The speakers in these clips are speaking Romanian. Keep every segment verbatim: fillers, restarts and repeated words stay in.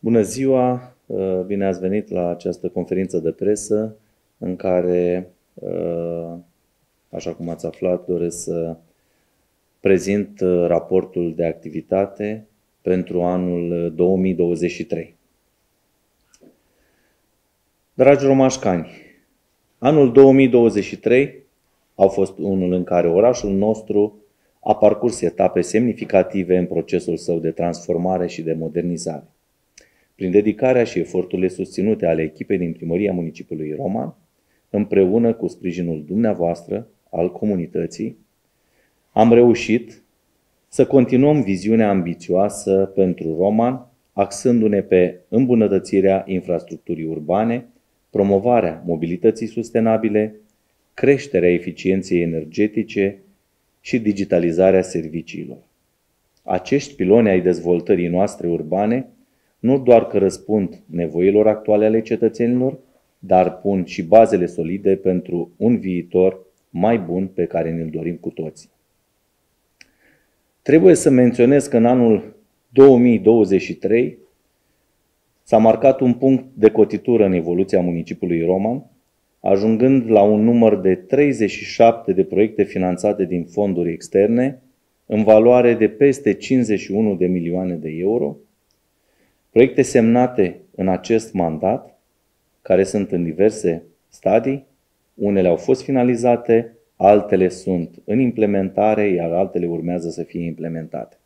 Bună ziua! Bine ați venit la această conferință de presă în care, așa cum ați aflat, doresc să prezint raportul de activitate pentru anul două mii douăzeci și trei. Dragi romașcani, anul două mii douăzeci și trei a fost unul în care orașul nostru a parcurs etape semnificative în procesul său de transformare și de modernizare. Prin dedicarea și eforturile susținute ale echipei din Primăria Municipiului Roman, împreună cu sprijinul dumneavoastră, al comunității, am reușit să continuăm viziunea ambițioasă pentru Roman, axându-ne pe îmbunătățirea infrastructurii urbane, promovarea mobilității sustenabile, creșterea eficienței energetice și digitalizarea serviciilor. Acești piloni ai dezvoltării noastre urbane nu doar că răspund nevoilor actuale ale cetățenilor, dar pun și bazele solide pentru un viitor mai bun pe care ne-l dorim cu toții. Trebuie să menționez că în anul două mii douăzeci și trei s-a marcat un punct de cotitură în evoluția municipiului Roman, ajungând la un număr de treizeci și șapte de proiecte finanțate din fonduri externe, în valoare de peste cincizeci și unu de milioane de euro, proiecte semnate în acest mandat, care sunt în diverse stadii, unele au fost finalizate, altele sunt în implementare, iar altele urmează să fie implementate.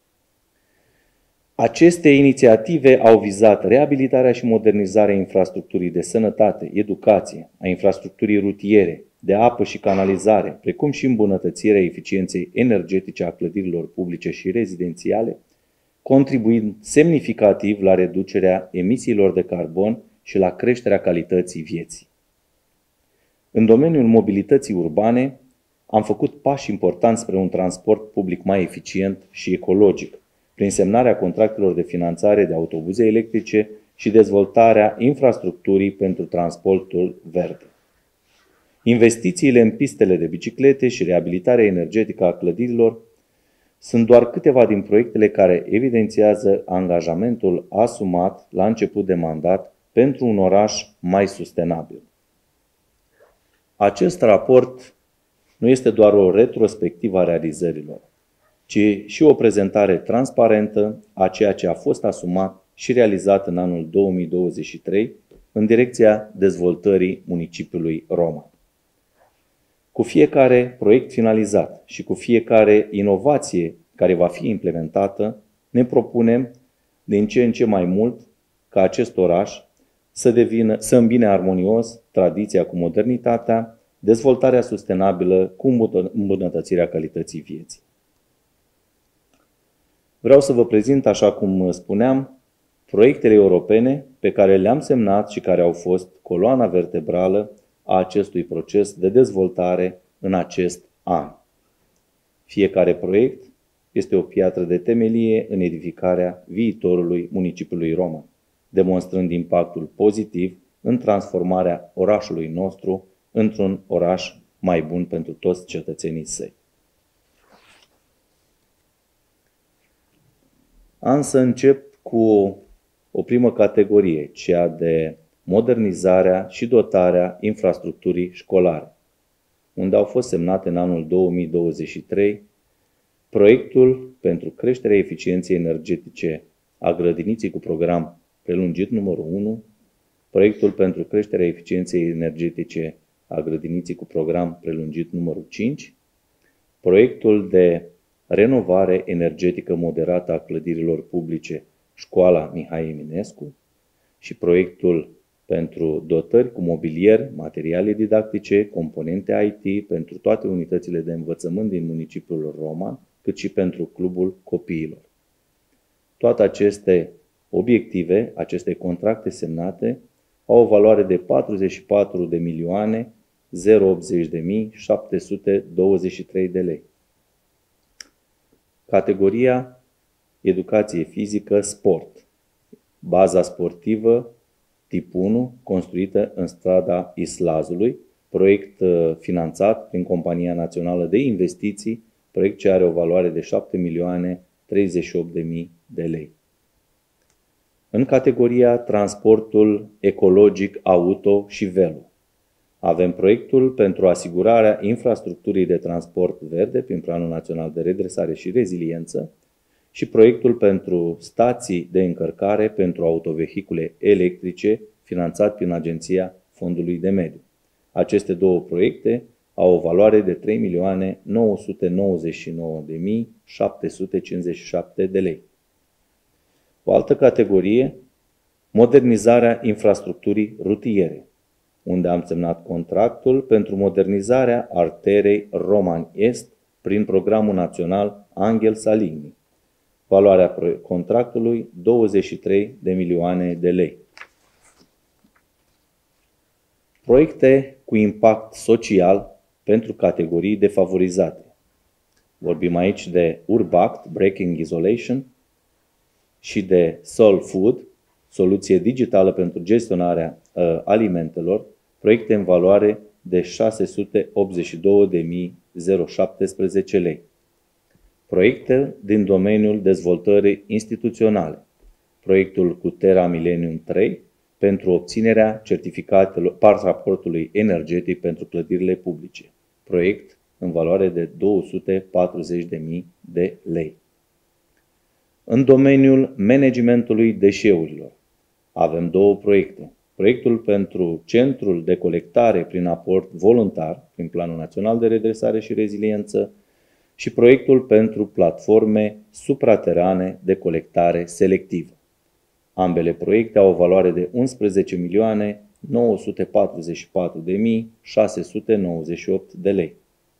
Aceste inițiative au vizat reabilitarea și modernizarea infrastructurii de sănătate, educație, a infrastructurii rutiere, de apă și canalizare, precum și îmbunătățirea eficienței energetice a clădirilor publice și rezidențiale, contribuind semnificativ la reducerea emisiilor de carbon și la creșterea calității vieții. În domeniul mobilității urbane, am făcut pași importanți spre un transport public mai eficient și ecologic, prin semnarea contractelor de finanțare de autobuze electrice și dezvoltarea infrastructurii pentru transportul verde. Investițiile în pistele de biciclete și reabilitarea energetică a clădirilor sunt doar câteva din proiectele care evidențiază angajamentul asumat la început de mandat pentru un oraș mai sustenabil. Acest raport nu este doar o retrospectivă a realizărilor, ci și o prezentare transparentă a ceea ce a fost asumat și realizat în anul două mii douăzeci și trei în direcția dezvoltării municipiului Roman. Cu fiecare proiect finalizat și cu fiecare inovație care va fi implementată, ne propunem din ce în ce mai mult ca acest oraș să, devină, să îmbine armonios tradiția cu modernitatea, dezvoltarea sustenabilă cu îmbunătățirea calității vieții. Vreau să vă prezint, așa cum spuneam, proiectele europene pe care le-am semnat și care au fost coloana vertebrală a acestui proces de dezvoltare în acest an. Fiecare proiect este o piatră de temelie în edificarea viitorului municipiului Roman, demonstrând impactul pozitiv în transformarea orașului nostru într-un oraș mai bun pentru toți cetățenii săi. Am să încep cu o primă categorie, cea de modernizarea și dotarea infrastructurii școlare, unde au fost semnate în anul două mii douăzeci și trei proiectul pentru creșterea eficienței energetice a grădiniței cu program prelungit numărul unu, proiectul pentru creșterea eficienței energetice a grădiniței cu program prelungit numărul cinci, proiectul de renovare energetică moderată a clădirilor publice Școala Mihai Eminescu și proiectul pentru dotări cu mobilier, materiale didactice, componente I T pentru toate unitățile de învățământ din municipiul Roman, cât și pentru Clubul Copiilor. Toate aceste obiective, aceste contracte semnate, au o valoare de patruzeci și patru de milioane optzeci de mii șapte sute douăzeci și trei de lei. Categoria Educație fizică, sport. Baza sportivă tip unu, construită în strada Islazului, proiect finanțat prin Compania Națională de Investiții, proiect ce are o valoare de șapte milioane treizeci și opt de mii de lei. În categoria transportul ecologic auto și velo, avem proiectul pentru asigurarea infrastructurii de transport verde prin Planul Național de Redresare și Reziliență și proiectul pentru stații de încărcare pentru autovehicule electrice finanțat prin Agenția Fondului de Mediu. Aceste două proiecte au o valoare de trei milioane nouă sute nouăzeci și nouă de mii șapte sute cincizeci și șapte de lei. O altă categorie, modernizarea infrastructurii rutiere, unde am semnat contractul pentru modernizarea arterei Roman Est prin Programul Național Angel Saligny. Valoarea contractului douăzeci și trei de milioane de lei. Proiecte cu impact social pentru categorii defavorizate. Vorbim aici de Urbact, Breaking Isolation, și de Soul Food, soluție digitală pentru gestionarea uh, alimentelor, proiecte în valoare de șase sute optzeci și două de mii șaptesprezece lei. Proiecte din domeniul dezvoltării instituționale. Proiectul cu Terra Millennium trei pentru obținerea certificatelor, pașaportului energetic pentru clădirile publice. Proiect în valoare de două sute patruzeci de mii de lei. În domeniul managementului deșeurilor avem două proiecte. Proiectul pentru Centrul de Colectare prin aport voluntar, prin Planul Național de Redresare și Reziliență, și proiectul pentru platforme supraterane de colectare selectivă. Ambele proiecte au o valoare de unsprezece milioane nouă sute patruzeci și patru de mii șase sute nouăzeci și opt de lei.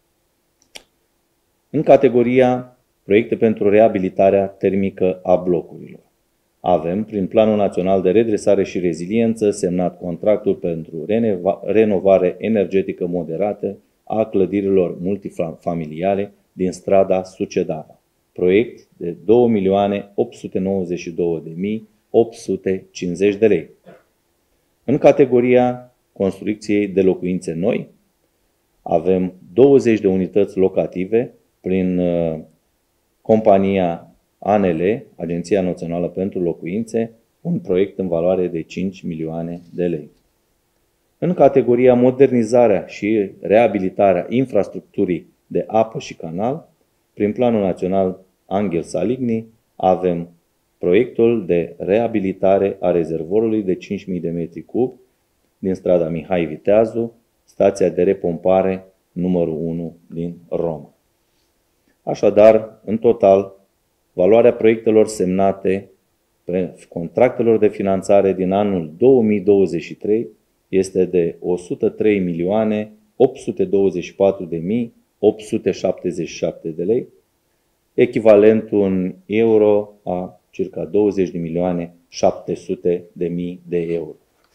În categoria proiecte pentru reabilitarea termică a blocurilor, avem, prin Planul Național de Redresare și Reziliență, semnat contractul pentru renovare energetică moderată a clădirilor multifamiliale din strada Sucedava. Proiect de două milioane opt sute nouăzeci și două de mii opt sute cincizeci de lei. În categoria construcției de locuințe noi, avem douăzeci de unități locative prin uh, compania A N L, Agenția Națională pentru Locuințe, un proiect în valoare de cinci milioane de lei. În categoria modernizarea și reabilitarea infrastructurii de apă și canal, prin Planul Național Angel Saligny, avem proiectul de reabilitare a rezervorului de cinci mii de metri cub din strada Mihai Viteazu, stația de repompare numărul unu din Roma. Așadar, în total, valoarea proiectelor semnate pe contractelor de finanțare din anul două mii douăzeci și trei este de o sută trei milioane opt sute douăzeci și patru de mii opt sute șaptezeci și șapte de lei, echivalentul în euro a circa douăzeci de milioane șapte sute de mii de euro.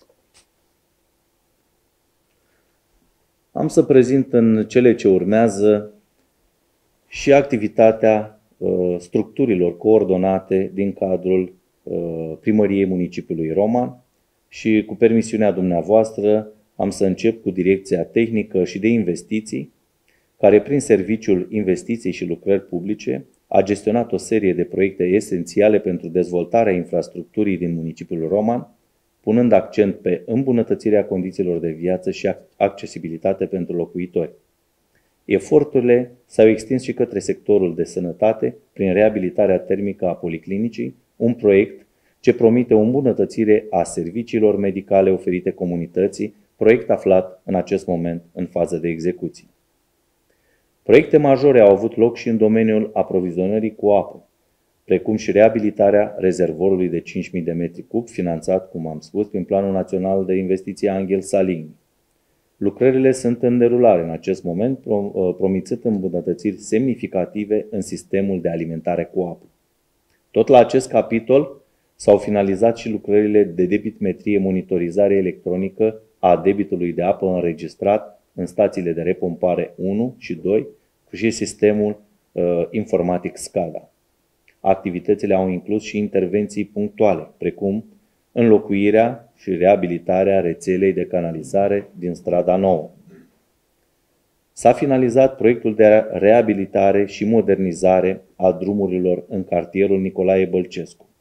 Am să prezint în cele ce urmează și activitatea uh, structurilor coordonate din cadrul uh, Primăriei Municipiului Roman și, cu permisiunea dumneavoastră, am să încep cu Direcția Tehnică și de Investiții, care prin Serviciul Investiții și Lucrări Publice a gestionat o serie de proiecte esențiale pentru dezvoltarea infrastructurii din municipiul Roman, punând accent pe îmbunătățirea condițiilor de viață și accesibilitate pentru locuitori. Eforturile s-au extins și către sectorul de sănătate prin reabilitarea termică a policlinicii, un proiect ce promite o îmbunătățire a serviciilor medicale oferite comunității, proiect aflat în acest moment în fază de execuție. Proiecte majore au avut loc și în domeniul aprovizionării cu apă, precum și reabilitarea rezervorului de cinci mii de metri cub, finanțat, cum am spus, prin Planul Național de Investiții Angel Saligny. Lucrările sunt în derulare în acest moment, promițând îmbunătățiri semnificative în sistemul de alimentare cu apă. Tot la acest capitol s-au finalizat și lucrările de debitmetrie monitorizare electronică a debitului de apă înregistrat în stațiile de repompare unu și doi, cu și sistemul uh, informatic SCADA. Activitățile au inclus și intervenții punctuale, precum înlocuirea și reabilitarea rețelei de canalizare din strada nouă. S-a finalizat proiectul de reabilitare și modernizare a drumurilor în cartierul Nicolae Bălcescu.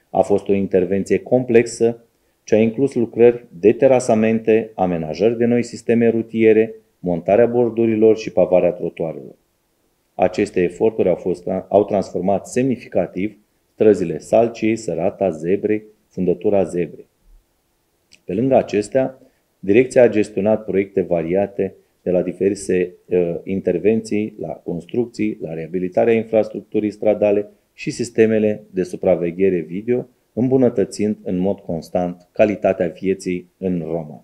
A fost o intervenție complexă ce a inclus lucrări de terasamente, amenajări de noi sisteme rutiere, montarea bordurilor și pavarea trotuarelor. Aceste eforturi au, fost, au transformat semnificativ străzile Salciei, Sărata, Zebrei, Fundătura Zebrei. Pe lângă acestea, direcția a gestionat proiecte variate de la diverse uh, intervenții, la construcții, la reabilitarea infrastructurii stradale și sistemele de supraveghere video, îmbunătățind în mod constant calitatea vieții în Roman.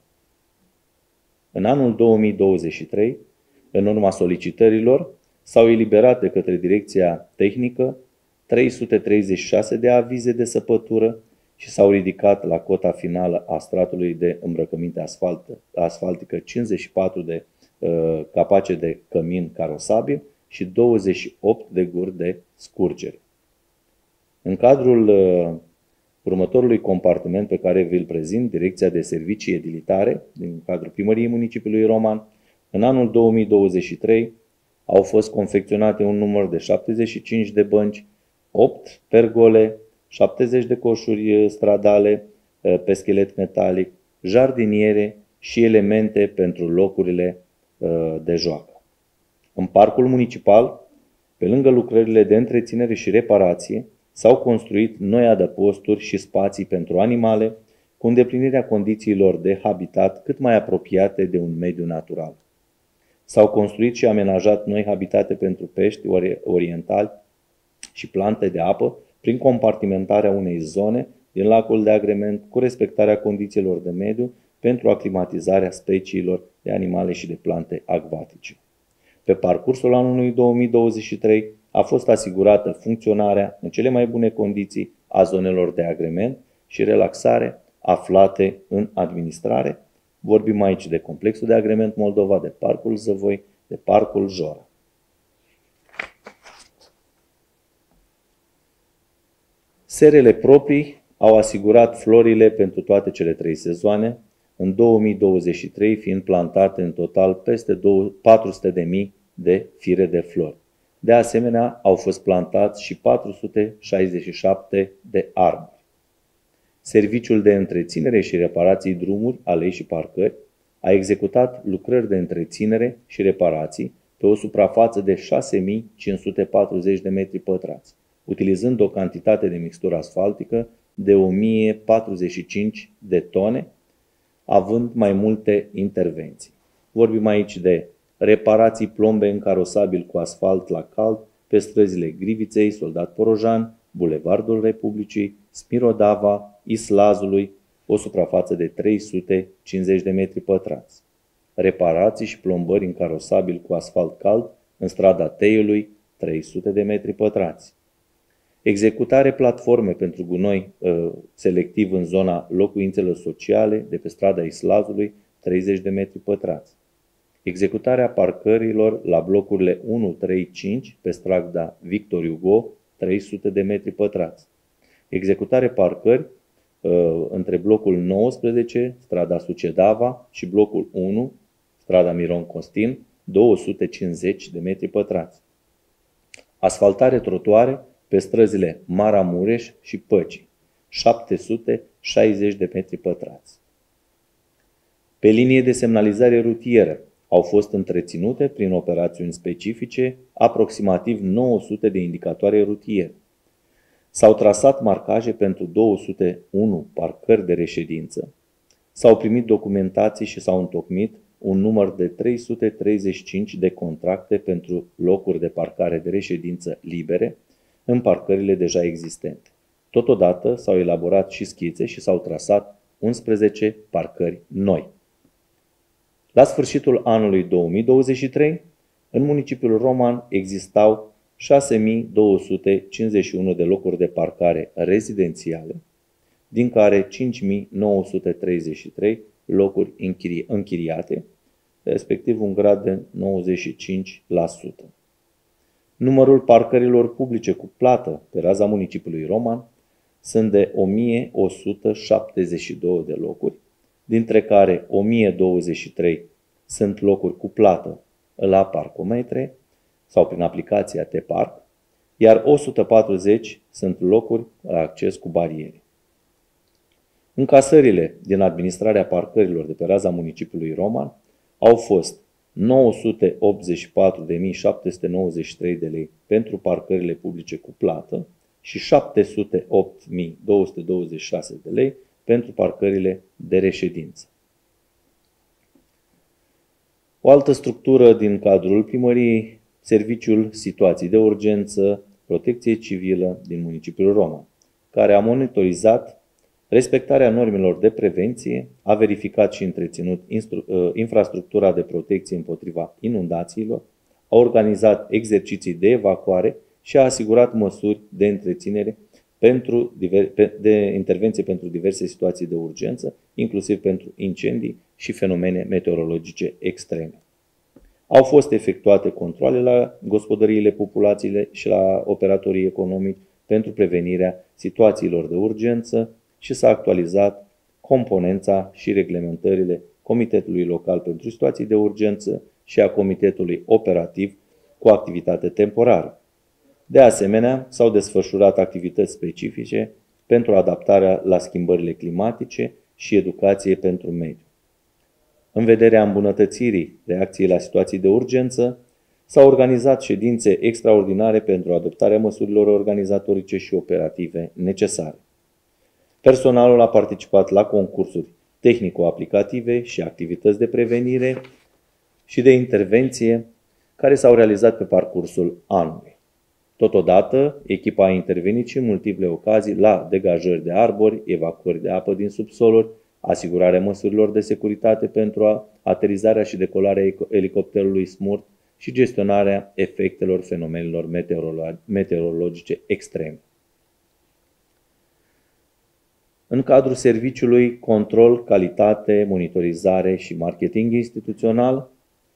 În anul două mii douăzeci și trei, în urma solicitărilor, s-au eliberat de către Direcția Tehnică trei sute treizeci și șase de avize de săpătură și s-au ridicat la cota finală a stratului de îmbrăcăminte asfalt, asfaltică cincizeci și patru de uh, capace de cămin carosabil și douăzeci și opt de guri de scurgere. În cadrul uh, următorului compartiment pe care vi-l prezint, Direcția de Servicii Edilitare, din cadrul Primăriei Municipiului Roman, în anul două mii douăzeci și trei au fost confecționate un număr de șaptezeci și cinci de bănci, opt pergole, șaptezeci de coșuri stradale pe schelet metalic, jardiniere și elemente pentru locurile de joacă. În parcul municipal, pe lângă lucrările de întreținere și reparație, s-au construit noi adăposturi și spații pentru animale, cu îndeplinirea condițiilor de habitat cât mai apropiate de un mediu natural. S-au construit și amenajat noi habitate pentru pești orientali și plante de apă prin compartimentarea unei zone din lacul de agrement cu respectarea condițiilor de mediu pentru aclimatizarea speciilor de animale și de plante acvatice. Pe parcursul anului două mii douăzeci și trei a fost asigurată funcționarea în cele mai bune condiții a zonelor de agrement și relaxare aflate în administrare. Vorbim aici de Complexul de Agrement Moldova, de Parcul Zăvoi, de Parcul Jora. Serele proprii au asigurat florile pentru toate cele trei sezoane, în două mii douăzeci și trei fiind plantate în total peste patru sute de mii de fire de flori. De asemenea, au fost plantați și patru sute șaizeci și șapte de arbori. Serviciul de întreținere și reparații drumuri, alei și parcări a executat lucrări de întreținere și reparații pe o suprafață de șase mii cinci sute patruzeci de metri pătrați, utilizând o cantitate de mixtură asfaltică de o mie patruzeci și cinci de tone, având mai multe intervenții. Vorbim aici de reparații plombe în carosabil cu asfalt la cald pe străzile Griviței, Soldat Porojan, Bulevardul Republicii, Smirodava, Islazului, o suprafață de trei sute cincizeci de metri pătrați. Reparații și plombări în carosabil cu asfalt cald în strada Teiului, trei sute de metri pătrați. Executare platforme pentru gunoi uh, selectiv în zona locuințelor sociale de pe strada Islazului, treizeci de metri pătrați. Executarea parcărilor la blocurile unu, trei, cinci pe strada Victor Hugo, trei sute de metri pătrați. Executare parcări uh, între blocul nouăsprezece, strada Sucedava, și blocul unu, strada Miron Costin, două sute cincizeci de metri pătrați. Asfaltare trotuare pe străzile Maramureș și Păcii, șapte sute șaizeci de metri pătrați. Pe linie de semnalizare rutieră au fost întreținute prin operațiuni specifice aproximativ nouă sute de indicatoare rutiere. S-au trasat marcaje pentru două sute unu parcări de reședință, s-au primit documentații și s-au întocmit un număr de trei sute treizeci și cinci de contracte pentru locuri de parcare de reședință libere în parcările deja existente. Totodată s-au elaborat și schițe și s-au trasat unsprezece parcări noi. La sfârșitul anului două mii douăzeci și trei, în municipiul Roman existau șase mii două sute cincizeci și unu de locuri de parcare rezidențiale, din care cinci mii nouă sute treizeci și trei locuri închiri- închiriate, respectiv un grad de nouăzeci și cinci la sută. Numărul parcărilor publice cu plată pe raza municipiului Roman sunt de o mie o sută șaptezeci și două de locuri, dintre care o mie douăzeci și trei sunt locuri cu plată la parcometre sau prin aplicația T-Park, iar o sută patruzeci sunt locuri la acces cu bariere. Încasările din administrarea parcărilor de pe raza municipiului Roman au fost nouă sute optzeci și patru de mii șapte sute nouăzeci și trei de lei pentru parcările publice cu plată și șapte sute opt mii două sute douăzeci și șase de lei pentru parcările de reședință. O altă structură din cadrul primăriei, Serviciul Situații de Urgență, Protecție Civilă din municipiul Roman, care a monitorizat respectarea normelor de prevenție, a verificat și întreținut infrastructura de protecție împotriva inundațiilor, a organizat exerciții de evacuare și a asigurat măsuri de întreținere pentru de intervenție pentru diverse situații de urgență, inclusiv pentru incendii și fenomene meteorologice extreme. Au fost efectuate controale la gospodăriile populațiile și la operatorii economici pentru prevenirea situațiilor de urgență și s-a actualizat componența și reglementările Comitetului Local pentru Situații de Urgență și a Comitetului Operativ cu activitate temporară. De asemenea, s-au desfășurat activități specifice pentru adaptarea la schimbările climatice și educație pentru mediu. În vederea îmbunătățirii reacției la situații de urgență, s-au organizat ședințe extraordinare pentru adoptarea măsurilor organizatorice și operative necesare. Personalul a participat la concursuri tehnico-aplicative și activități de prevenire și de intervenție care s-au realizat pe parcursul anului. Totodată, echipa a intervenit și în multiple ocazii la degajări de arbori, evacuări de apă din subsoluri, asigurarea măsurilor de securitate pentru aterizarea și decolarea elicopterului SMURT și gestionarea efectelor fenomenelor meteorologice extreme. În cadrul serviciului Control, Calitate, Monitorizare și Marketing Instituțional,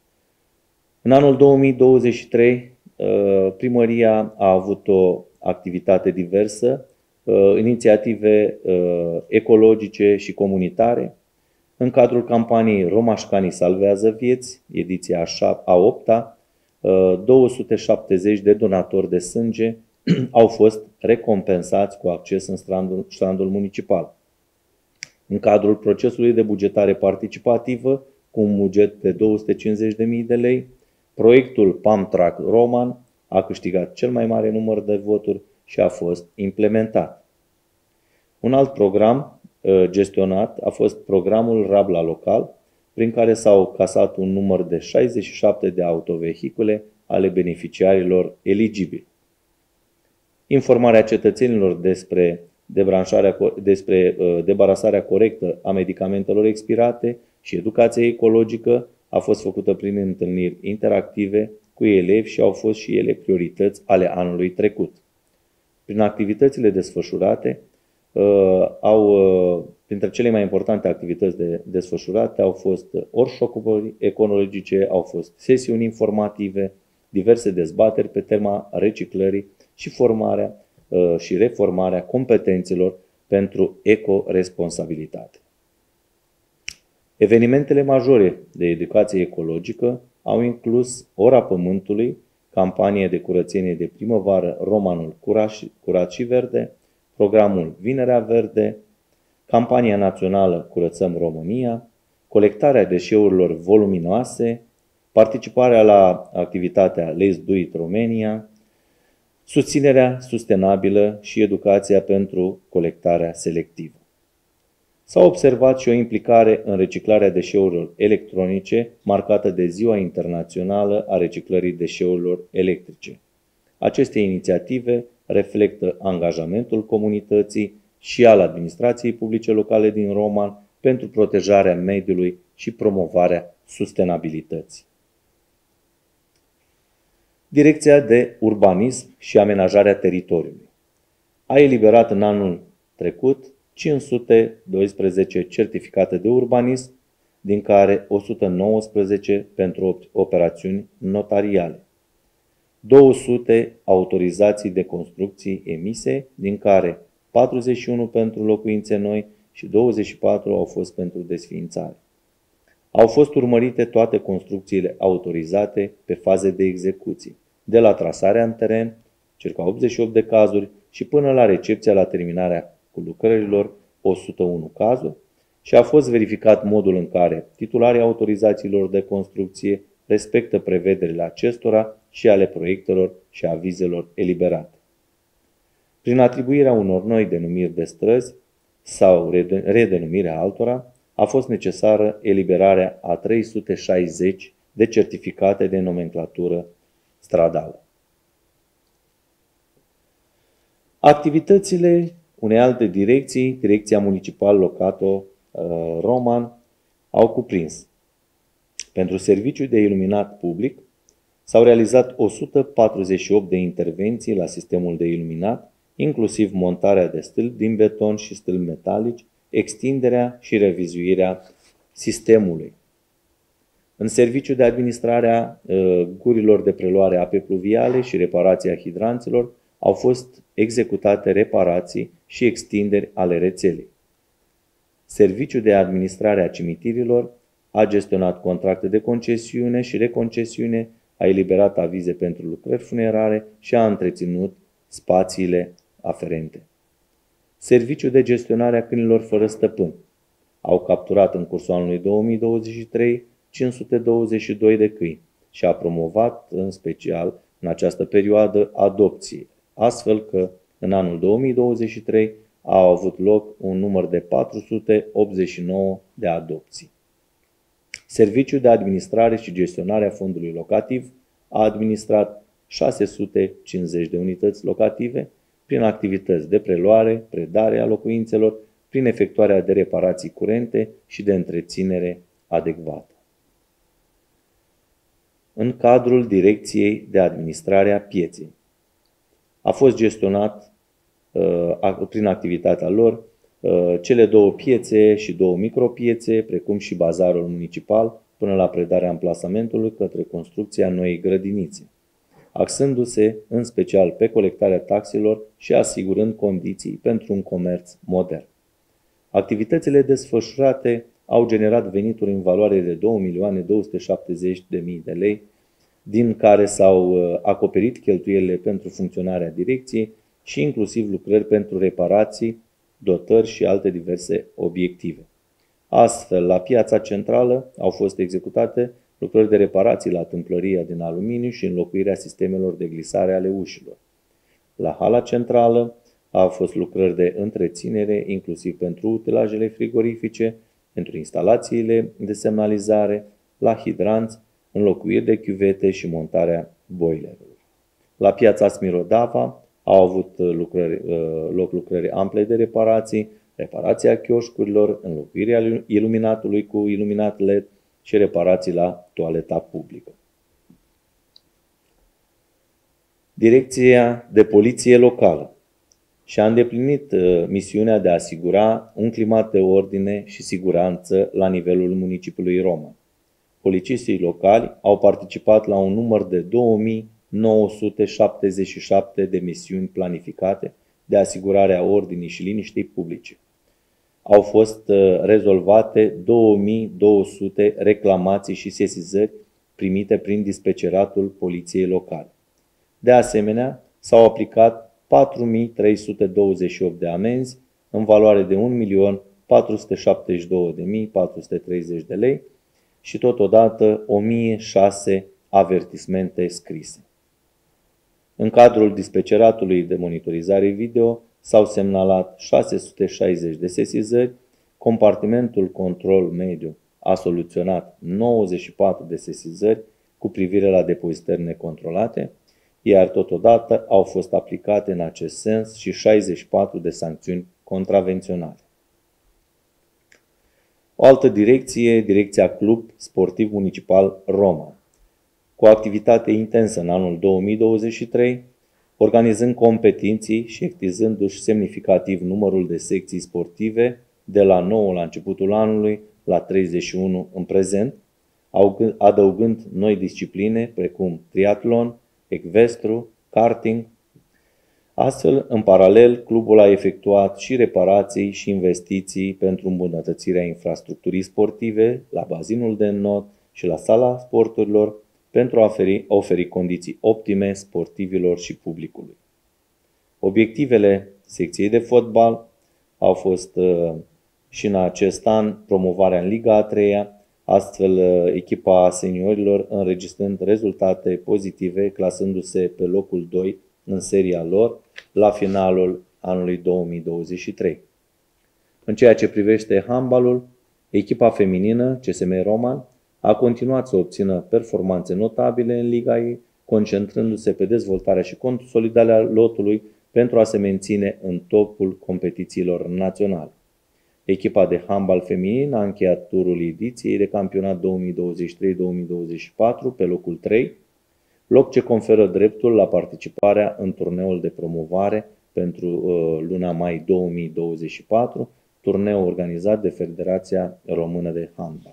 în anul două mii douăzeci și trei, primăria a avut o activitate diversă, inițiative ecologice și comunitare. În cadrul campaniei Romașcanii salvează vieți, ediția a opta, două sute șaptezeci de donatori de sânge au fost recompensați cu acces în strandul, strandul municipal. În cadrul procesului de bugetare participativă, cu un buget de două sute cincizeci de mii de lei, proiectul PAMTRAC Roman a câștigat cel mai mare număr de voturi și a fost implementat. Un alt program gestionat a fost programul Rabla Local, prin care s-au casat un număr de șaizeci și șapte de autovehicule ale beneficiarilor eligibili. Informarea cetățenilor despre, despre debarasarea corectă a medicamentelor expirate și educația ecologică a fost făcută prin întâlniri interactive cu elevi și au fost și ele priorități ale anului trecut. Prin activitățile desfășurate, au, printre cele mai importante activități de desfășurate au fost workshop-uri ecologice, au fost sesiuni informative, diverse dezbateri pe tema reciclării și formarea și reformarea competențelor pentru ecoresponsabilitate. Evenimentele majore de educație ecologică au inclus Ora Pământului, campanie de curățenie de primăvară Romanul Curat și Verde, programul Vinerea Verde, campania națională Curățăm România, colectarea deșeurilor voluminoase, participarea la activitatea Let's Do It Romania, susținerea sustenabilă și educația pentru colectarea selectivă. S-a observat și o implicare în reciclarea deșeurilor electronice, marcată de Ziua Internațională a Reciclării Deșeurilor Electrice. Aceste inițiative reflectă angajamentul comunității și al administrației publice locale din Roman pentru protejarea mediului și promovarea sustenabilității. Direcția de Urbanism și Amenajarea Teritoriului a eliberat în anul trecut cinci sute doisprezece certificate de urbanism, din care o sută nouăsprezece pentru operațiuni notariale, două sute autorizații de construcții emise, din care patruzeci și unu pentru locuințe noi și douăzeci și patru au fost pentru desființare. Au fost urmărite toate construcțiile autorizate pe faze de execuție, de la trasarea în teren, circa optzeci și opt de cazuri, și până la recepția la terminarea cu lucrărilor o sută unu cazuri, și a fost verificat modul în care titularii autorizațiilor de construcție respectă prevederile acestora și ale proiectelor și avizelor eliberate. Prin atribuirea unor noi denumiri de străzi sau redenumirea altora, a fost necesară eliberarea a trei sute șaizeci de certificate de nomenclatură stradală. Activitățile unei alte direcții, Direcția Municipal Locato Roman, au cuprins: pentru serviciul de iluminat public s-au realizat o sută patruzeci și opt de intervenții la sistemul de iluminat, inclusiv montarea de stâlpi din beton și stâlpi metalici, extinderea și revizuirea sistemului. În serviciul de administrare a gurilor de preluare a apei pluviale și reparația hidranților au fost executate reparații și extinderi ale rețelei. Serviciul de administrare a cimitirilor a gestionat contracte de concesiune și reconcesiune, a eliberat avize pentru lucrări funerare și a întreținut spațiile aferente. Serviciul de gestionare a câinilor fără stăpân au capturat în cursul anului două mii douăzeci și trei cinci sute douăzeci și doi de câini și a promovat în special în această perioadă adopții, astfel că în anul două mii douăzeci și trei au avut loc un număr de patru sute optzeci și nouă de adopții. Serviciul de administrare și gestionare a fondului locativ a administrat șase sute cincizeci de unități locative prin activități de preluare, predare a locuințelor, prin efectuarea de reparații curente și de întreținere adecvată. În cadrul Direcției de Administrare a Pieței a fost gestionat prin activitatea lor cele două piețe și două micropiețe, precum și bazarul municipal, până la predarea amplasamentului către construcția noii grădinițe, axându-se în special pe colectarea taxelor și asigurând condiții pentru un comerț modern. Activitățile desfășurate au generat venituri în valoare de două milioane două sute șaptezeci de mii de lei, din care s-au acoperit cheltuielile pentru funcționarea direcției și inclusiv lucrări pentru reparații, dotări și alte diverse obiective. Astfel, la piața centrală au fost executate lucrări de reparații la tâmplăria din aluminiu și înlocuirea sistemelor de glisare ale ușilor. La hala centrală au fost lucrări de întreținere, inclusiv pentru utilajele frigorifice, pentru instalațiile de semnalizare, la hidranți, înlocuiri de chiuvete și montarea boilerului. La piața Smirodava au avut lucrări, loc lucrări ample de reparații, reparația chioșcurilor, înlocuirea iluminatului cu iluminat L E D și reparații la toaleta publică. Direcția de Poliție Locală și-a îndeplinit misiunea de a asigura un climat de ordine și siguranță la nivelul municipiului Roman. Polițiștii locali au participat la un număr de două mii nouă sute șaptezeci și șapte de misiuni planificate de asigurare a ordinii și liniștii publice. Au fost rezolvate două mii două sute reclamații și sesizări primite prin dispeceratul poliției locale. De asemenea, s-au aplicat patru mii trei sute douăzeci și opt de amenzi în valoare de un milion patru sute șaptezeci și două de mii patru sute treizeci de lei și totodată o mie șase avertismente scrise. În cadrul dispeceratului de monitorizare video s-au semnalat șase sute șaizeci de sesizări, compartimentul control mediu a soluționat nouăzeci și patru de sesizări cu privire la depozitări necontrolate, iar totodată au fost aplicate în acest sens și șaizeci și patru de sancțiuni contravenționale. O altă direcție, Direcția Club Sportiv Municipal Roman, cu activitate intensă în anul două mii douăzeci și trei, organizând competiții și extinzându-și semnificativ numărul de secții sportive de la nouă la începutul anului la treizeci și unu în prezent, adăugând noi discipline precum triatlon, ecvestru, karting. Astfel, în paralel, clubul a efectuat și reparații și investiții pentru îmbunătățirea infrastructurii sportive la bazinul de not și la sala sporturilor, pentru a oferi, oferi condiții optime sportivilor și publicului. Obiectivele secției de fotbal au fost și în acest an promovarea în Liga a treia, astfel echipa seniorilor înregistrând rezultate pozitive, clasându-se pe locul doi în seria lor la finalul anului două mii douăzeci și trei. În ceea ce privește handbalul, echipa feminină C S M Roman a continuat să obțină performanțe notabile în liga ei, concentrându-se pe dezvoltarea și consolidarea lotului pentru a se menține în topul competițiilor naționale. Echipa de handbal feminin a încheiat turul ediției de campionat două mii douăzeci și trei două mii douăzeci și patru pe locul trei, loc ce conferă dreptul la participarea în turneul de promovare pentru uh, luna mai două mii douăzeci și patru, turneu organizat de Federația Română de Handbal.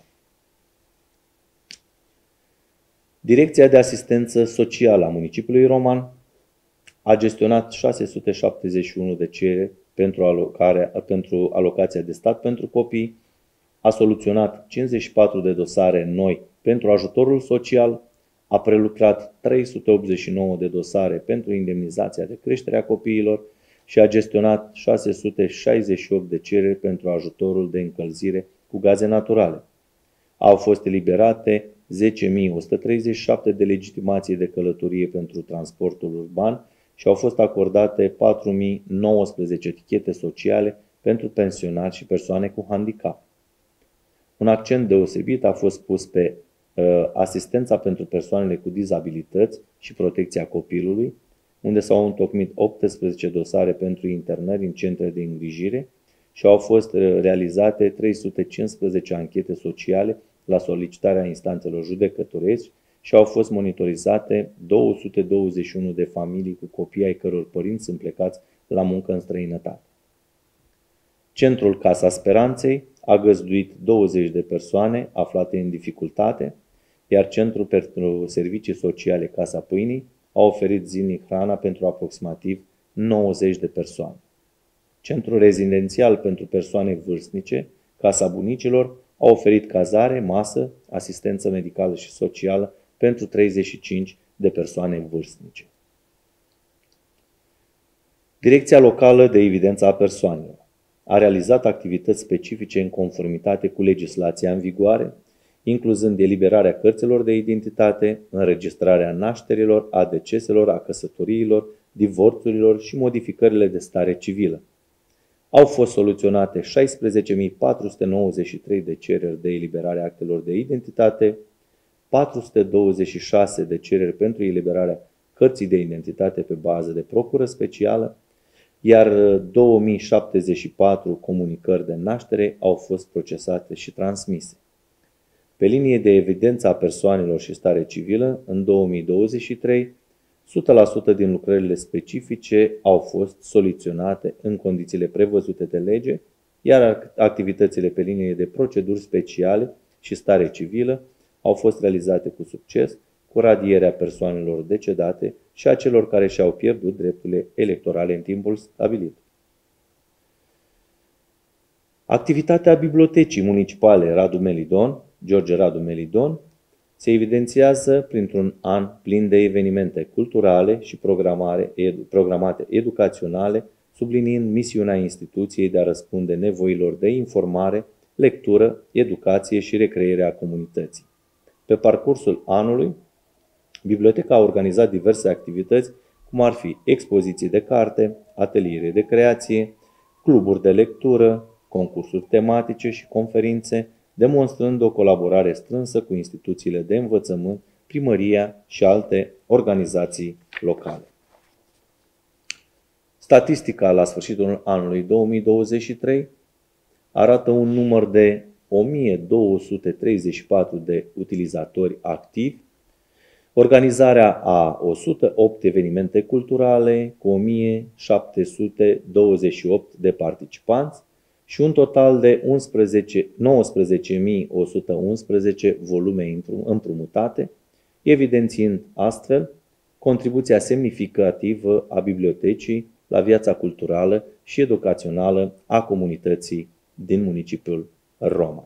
Direcția de asistență socială a municipiului Roman a gestionat șase sute șaptezeci și unu de cereri pentru, alocarea, pentru alocația de stat pentru copii, a soluționat cincizeci și patru de dosare noi pentru ajutorul social, a prelucrat trei sute optzeci și nouă de dosare pentru indemnizația de creștere a copiilor și a gestionat șase sute șaizeci și opt de cereri pentru ajutorul de încălzire cu gaze naturale. Au fost eliberate zece mii o sută treizeci și șapte de legitimații de călătorie pentru transportul urban și au fost acordate patru mii nouăsprezece etichete sociale pentru pensionari și persoane cu handicap. Un accent deosebit a fost pus pe uh, asistența pentru persoanele cu dizabilități și protecția copilului, unde s-au întocmit optsprezece dosare pentru internări în centre de îngrijire și au fost realizate trei sute cincisprezece anchete sociale la solicitarea instanțelor judecătorești și au fost monitorizate două sute douăzeci și unu de familii cu copii ai căror părinți sunt plecați la muncă în străinătate. Centrul Casa Speranței a găzduit douăzeci de persoane aflate în dificultate, iar Centrul pentru Servicii Sociale Casa Pâinii a oferit zilnic hrana pentru aproximativ nouăzeci de persoane. Centrul Rezidențial pentru Persoane Vârstnice, Casa Bunicilor, a oferit cazare, masă, asistență medicală și socială pentru treizeci și cinci de persoane vârstnice. Direcția Locală de Evidență a Persoanelor a realizat activități specifice în conformitate cu legislația în vigoare, incluzând eliberarea cărților de identitate, înregistrarea nașterilor, a deceselor, a căsătoriilor, divorțurilor și modificările de stare civilă. Au fost soluționate șaisprezece mii patru sute nouăzeci și trei de cereri de eliberare a actelor de identitate, patru sute douăzeci și șase de cereri pentru eliberarea cărții de identitate pe bază de procură specială, iar două mii șaptezeci și patru comunicări de naștere au fost procesate și transmise. Pe linie de evidență a persoanelor și stare civilă, în două mii douăzeci și trei, o sută la sută din lucrările specifice au fost soluționate în condițiile prevăzute de lege, iar activitățile pe linie de proceduri speciale și stare civilă au fost realizate cu succes, cu radierea persoanelor decedate și a celor care și-au pierdut drepturile electorale în timpul stabilit. Activitatea Bibliotecii Municipale Radu Melidon, George Radu Melidon, se evidențiază printr-un an plin de evenimente culturale și programare, edu, programate educaționale, subliniind misiunea instituției de a răspunde nevoilor de informare, lectură, educație și recreere a comunității. Pe parcursul anului, biblioteca a organizat diverse activități, cum ar fi expoziții de carte, ateliere de creație, cluburi de lectură, concursuri tematice și conferințe, demonstrând o colaborare strânsă cu instituțiile de învățământ, primăria și alte organizații locale. Statistica la sfârșitul anului două mii douăzeci și trei arată un număr de o mie două sute treizeci și patru de utilizatori activi, organizarea a o sută opt evenimente culturale cu o mie șapte sute douăzeci și opt de participanți și un total de nouăsprezece mii o sută unsprezece volume împrumutate, evidențiind astfel contribuția semnificativă a bibliotecii la viața culturală și educațională a comunității din municipiul Roman.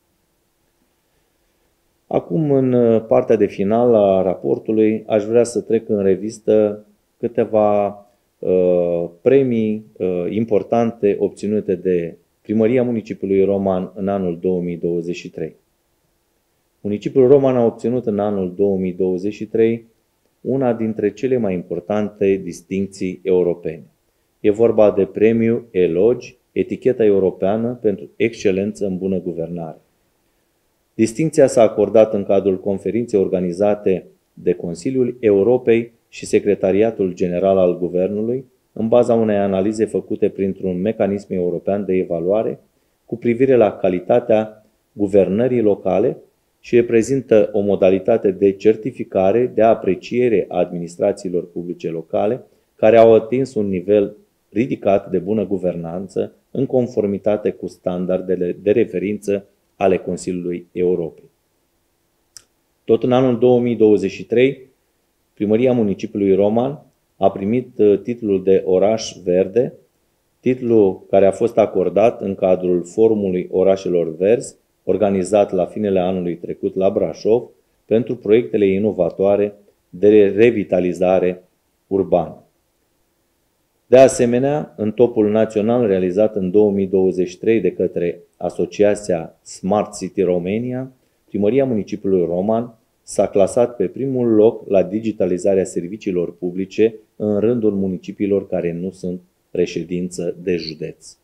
Acum, în partea de final a raportului, aș vrea să trec în revistă câteva premii importante obținute de Primăria Municipiului Roman în anul două mii douăzeci și trei. Municipiul Roman a obținut în anul două mii douăzeci și trei una dintre cele mai importante distincții europene. E vorba de premiul Elogi, eticheta europeană pentru excelență în bună guvernare. Distincția s-a acordat în cadrul conferinței organizate de Consiliul Europei și Secretariatul General al Guvernului, în baza unei analize făcute printr-un mecanism european de evaluare cu privire la calitatea guvernării locale și reprezintă o modalitate de certificare, de apreciere a administrațiilor publice locale care au atins un nivel ridicat de bună guvernanță în conformitate cu standardele de referință ale Consiliului Europei. Tot în anul două mii douăzeci și trei, Primăria Municipiului Roman a primit titlul de Oraș Verde, titlul care a fost acordat în cadrul Forumului Orașelor Verzi, organizat la finele anului trecut la Brașov, pentru proiectele inovatoare de revitalizare urbană. De asemenea, în topul național realizat în două mii douăzeci și trei de către Asociația Smart City Romania, Primăria Municipiului Roman s-a clasat pe primul loc la digitalizarea serviciilor publice în rândul municipiilor care nu sunt reședință de județ.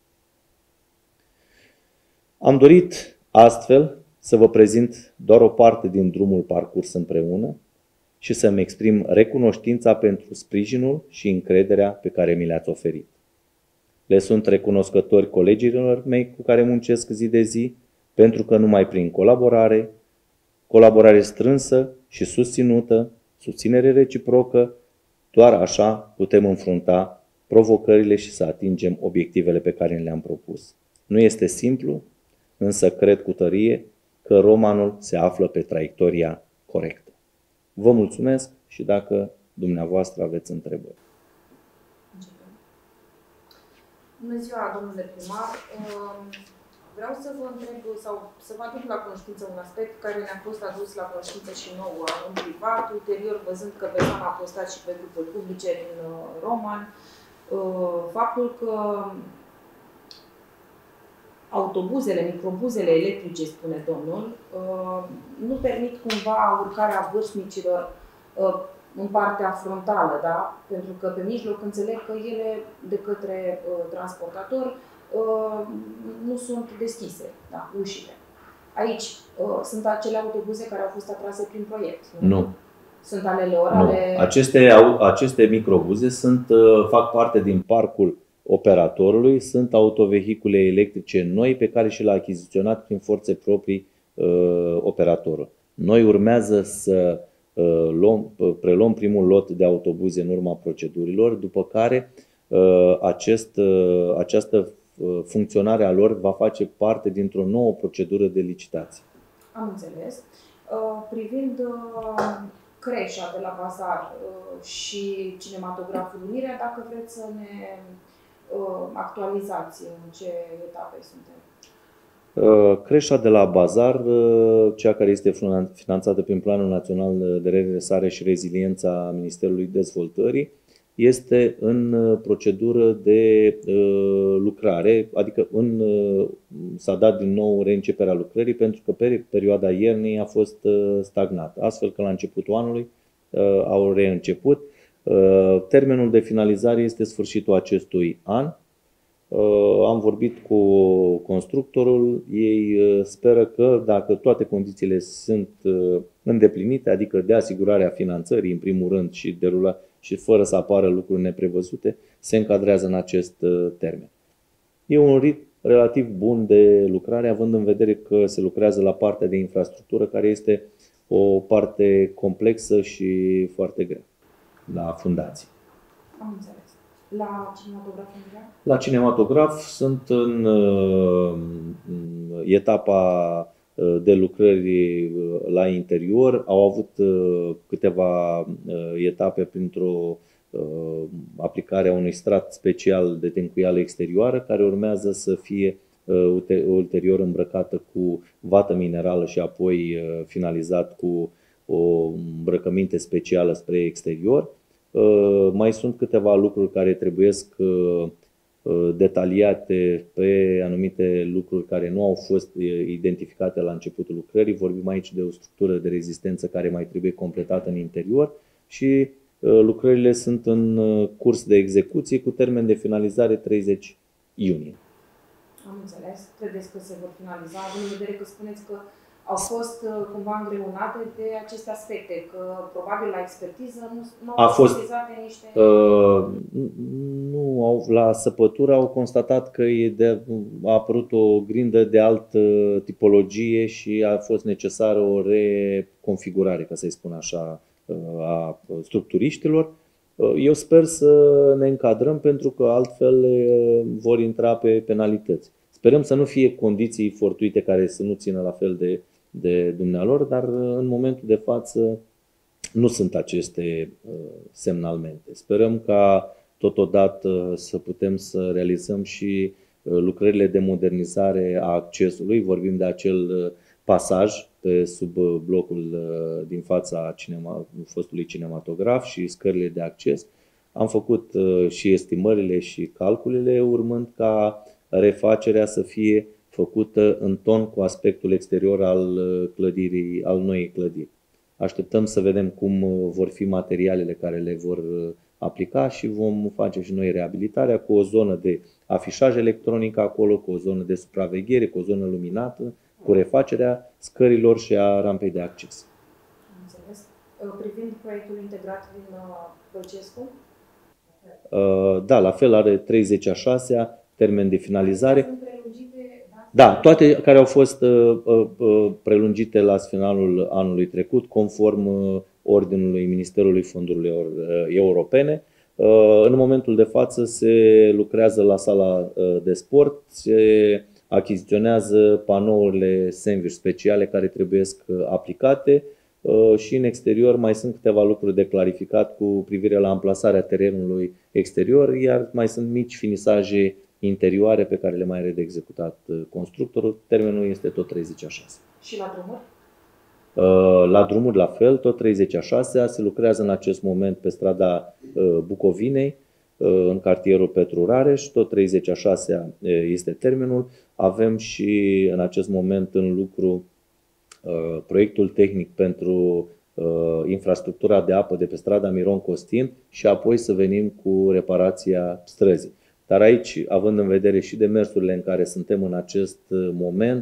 Am dorit astfel să vă prezint doar o parte din drumul parcurs împreună și să-mi exprim recunoștința pentru sprijinul și încrederea pe care mi le-ați oferit. Le sunt recunoscători colegilor mei cu care muncesc zi de zi, pentru că numai prin colaborare, colaborare strânsă și susținută, susținere reciprocă, doar așa putem înfrunta provocările și să atingem obiectivele pe care le-am propus. Nu este simplu, însă cred cu tărie că Romanul se află pe traiectoria corectă. Vă mulțumesc și dacă dumneavoastră aveți întrebări. Bună ziua, domnule primar. Vreau să vă întreb sau să vă aduc la cunoștință un aspect care ne-a fost adus la cunoștință și nouă în privat, ulterior văzând că persoana a postat și pe grupuri publice din Roman, faptul că autobuzele, microbuzele electrice, spune domnul, nu permit cumva urcarea vârstnicilor în partea frontală, da? Pentru că pe mijloc înțeleg că ele, de către transportator, nu sunt deschise, da, ușile. Aici sunt acele autobuze care au fost atrase prin proiect. Nu. nu. Sunt ale lor, ale... Aceste, aceste microbuze sunt, fac parte din parcul operatorului, sunt autovehicule electrice noi pe care și le-a achiziționat prin forțe proprii uh, operatorul. Noi urmează să uh, luăm, preluăm primul lot de autobuze în urma procedurilor, după care uh, acest, uh, această funcționare a lor va face parte dintr-o nouă procedură de licitație. Am înțeles. Uh, privind uh, creșa de la bazar uh, și cinematograful Unirea, dacă vreți să ne actualizați în ce etape suntem? Creșa de la bazar, cea care este finanțată prin Planul Național de Redresare și Reziliență a Ministerului Dezvoltării, este în procedură de lucrare, adică în, s-a dat din nou reînceperea lucrării pentru că pe perioada iernii a fost stagnată. Astfel că la începutul anului au reînceput. Termenul de finalizare este sfârșitul acestui an. Am vorbit cu constructorul, ei speră că dacă toate condițiile sunt îndeplinite, adică de asigurarea finanțării în primul rând și derula și fără să apară lucruri neprevăzute, se încadrează în acest termen. E un ritm relativ bun de lucrare, având în vedere că se lucrează la partea de infrastructură, care este o parte complexă și foarte grea. La fundații. Am înțeles. La cinematograf? La cinematograf sunt în, în etapa de lucrări la interior. Au avut câteva etape printr-o aplicare a unui strat special de tencuială exterioară, care urmează să fie ulterior îmbrăcată cu vată minerală și apoi finalizat cu o îmbrăcăminte specială spre exterior. Mai sunt câteva lucruri care trebuiesc detaliate pe anumite lucruri care nu au fost identificate la începutul lucrării. Vorbim aici de o structură de rezistență care mai trebuie completată în interior și lucrările sunt în curs de execuție cu termen de finalizare treizeci iunie. Am înțeles. Credeți că se vor finaliza, având în vedere că spuneți că au fost cumva îngreunate de aceste aspecte, că probabil la expertiză nu au fost sesizate niște... Uh, nu, au, la săpătură au constatat că e de, a apărut o grindă de altă tipologie și a fost necesară o reconfigurare, ca să-i spun așa, a structuriștilor. Eu sper să ne încadrăm pentru că altfel vor intra pe penalități. Sperăm să nu fie condiții fortuite care să nu țină la fel de, de dumnealor, dar în momentul de față nu sunt aceste semnalmente. Sperăm ca totodată să putem să realizăm și lucrările de modernizare a accesului. Vorbim de acel pasaj pe sub blocul din fața cinema, fostului cinematograf și scările de acces. Am făcut și estimările și calculele, urmând ca refacerea să fie făcută în ton cu aspectul exterior al clădirii, al noii clădiri. Așteptăm să vedem cum vor fi materialele care le vor aplica și vom face și noi reabilitarea cu o zonă de afișaj electronic acolo, cu o zonă de supraveghere, cu o zonă luminată, cu refacerea scărilor și a rampei de acces. Înțeles. Privind proiectul integrat din Bălcescu? Da, la fel are treizeci a șasea, termen de finalizare. Da, toate care au fost prelungite la finalul anului trecut, conform ordinului Ministerului Fondurilor Europene. În momentul de față se lucrează la sala de sport, se achiziționează panourile sandwich speciale care trebuie aplicate și în exterior mai sunt câteva lucruri de clarificat cu privire la amplasarea terenului exterior, iar mai sunt mici finisaje interioare pe care le mai are de executat constructorul. Termenul este tot treizeci a șasea. Și la drumuri? La drumuri la fel, tot treizeci a șasea. Se lucrează în acest moment pe strada Bucovinei, în cartierul Petru Rareș, tot treizeci a șasea este termenul. Avem și în acest moment în lucru proiectul tehnic pentru infrastructura de apă de pe strada Miron Costin și apoi să venim cu reparația străzii. Dar aici, având în vedere și demersurile în care suntem în acest moment,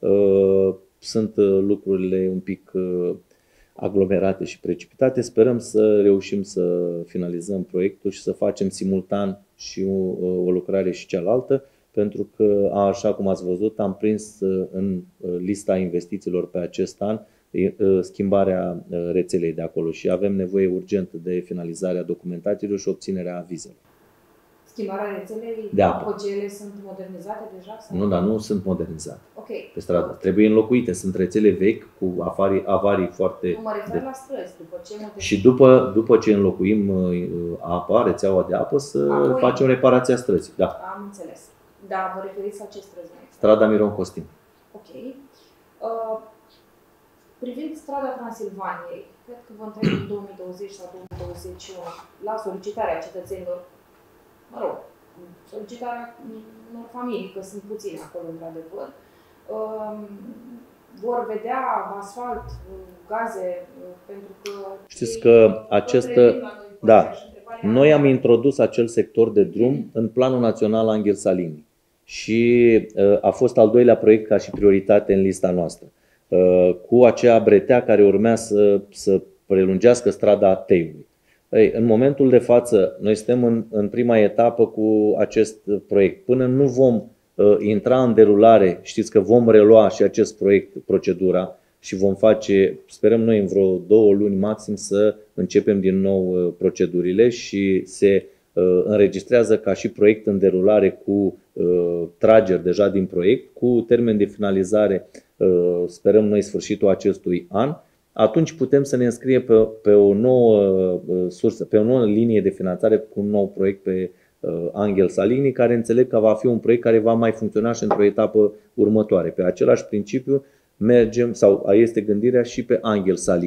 sunt lucrurile un pic aglomerate și precipitate. Sperăm să reușim să finalizăm proiectul și să facem simultan și o, o lucrare și cealaltă, pentru că, așa cum ați văzut, am prins în lista investițiilor pe acest an schimbarea rețelei de acolo și avem nevoie urgentă de finalizarea documentațiilor și obținerea avizelor. Schimbarea rețelei de apă. Apogele sunt modernizate deja? Sau? Nu, dar nu sunt modernizate. Okay. Pe stradă. Trebuie înlocuite. Sunt rețele vechi cu avarii, avarii foarte... Nu mă refer de... la străzi. După ce și după, după ce înlocuim apa, rețeaua de apă, să Apoi... facem reparația străzii. Da. Am înțeles. Da, vă referiți la ce străzi mai este? Strada Miron Costin. Ok. Uh, privind strada Transilvaniei, cred că vă întreb în două mii douăzeci sau două mii douăzeci și unu, la solicitarea cetățenilor, mă rog, solicitarea unor familii, că sunt puține acolo, într-adevăr, vor vedea asfalt, gaze, pentru că... Știți că acest... Da, noi am introdus acel sector de drum în Planul Național Angel Salini și a fost al doilea proiect ca și prioritate în lista noastră, cu acea bretea care urmea să, să prelungească strada Teiului. Ei, în momentul de față, noi suntem în, în prima etapă cu acest proiect. Până nu vom uh, intra în derulare, știți că vom relua și acest proiect, procedura, și vom face, sperăm noi în vreo două luni maxim să începem din nou uh, procedurile și se uh, înregistrează ca și proiect în derulare cu uh, trageri deja din proiect, cu termen de finalizare, uh, sperăm noi sfârșitul acestui an. Atunci putem să ne înscriem pe, pe o nouă uh, sursă, pe o nouă linie de finanțare cu un nou proiect pe uh, Angel Salini, care înțeleg că va fi un proiect care va mai funcționa și într-o etapă următoare. Pe același principiu mergem, sau este gândirea și pe Angel Salini.